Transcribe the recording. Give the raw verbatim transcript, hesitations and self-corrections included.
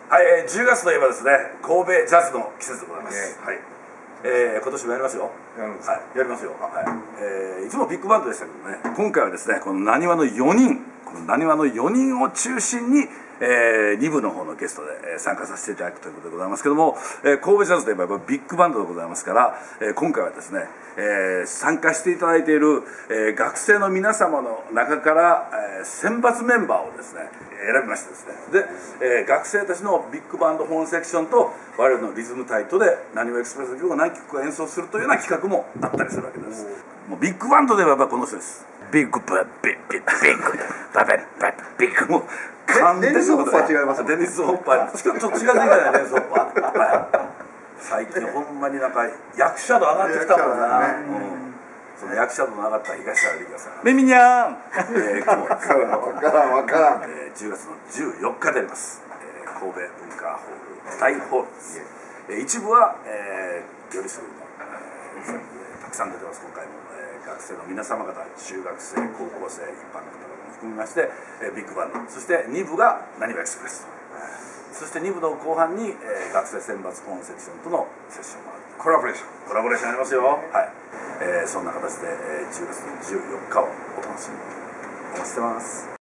はい、えー、じゅうがつといえばですね、神戸ジャズの季節でございます。はい、えー、今年もやりますよ。やるんですか？はい、やりますよ。はい、えー、いつもビッグバンドでしたけどね、今回はですね、このなにわのよにん、このなにわのよにんを中心に、えー、に部の方のゲストで、えー、参加させていただくということでございますけども、えー、神戸ジャズといえばビッグバンドでございますから、えー、今回はですね、えー、参加していただいている、えー、学生の皆様の中から、えー、選抜メンバーをですね選びましてですね、で、えー、学生たちのビッグバンドホーンセクションと我々のリズム隊とでなにわエクスプレスの曲を何曲か演奏するというような企画もあったりするわけです。もうビッグバンドではやっぱこの人です。ビッグバッビッビッビッグバッバッビッグもうデニス・ホッパー違います。 デニス・ホッパーちょっと違う違うデニス・ホッパー最近ほんまになんか役者度上がってきたもんな、ね、うん、その役者度の上がった東原理香さん、 ミミニャーン、 えー、今日はですね、 分からん分からん、 えー、じゅうがつのじゅうよっかであります、えー、神戸文化ホール大ホールです、えー、一部は、えー、よりすぐりの、えー、たくさん出てます。今回も、えー、学生の皆様方、中学生、高校生、一般の方々も含みまして、えー、ビッグバンド、そしてに部がなにわエクスプレス、そしてに部の後半に、えー、学生選抜コンセクションとのセッションもある、 コラボレーションコラボレーションありますよ。はい、えー、そんな形で、えー、じゅうがつのじゅうよっかをお楽しみにお待ちしてます。